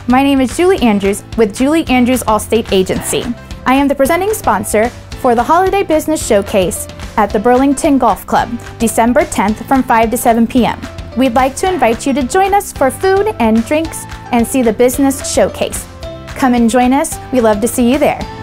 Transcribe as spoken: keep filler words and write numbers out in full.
My name is Julie Andrews with Julie Andrews Allstate Agency. I am the presenting sponsor for the Holiday Business Showcase at the Burlington Golf Club, December tenth from five to seven p m We'd like to invite you to join us for food and drinks and see the business showcase. Come and join us. We love to see you there.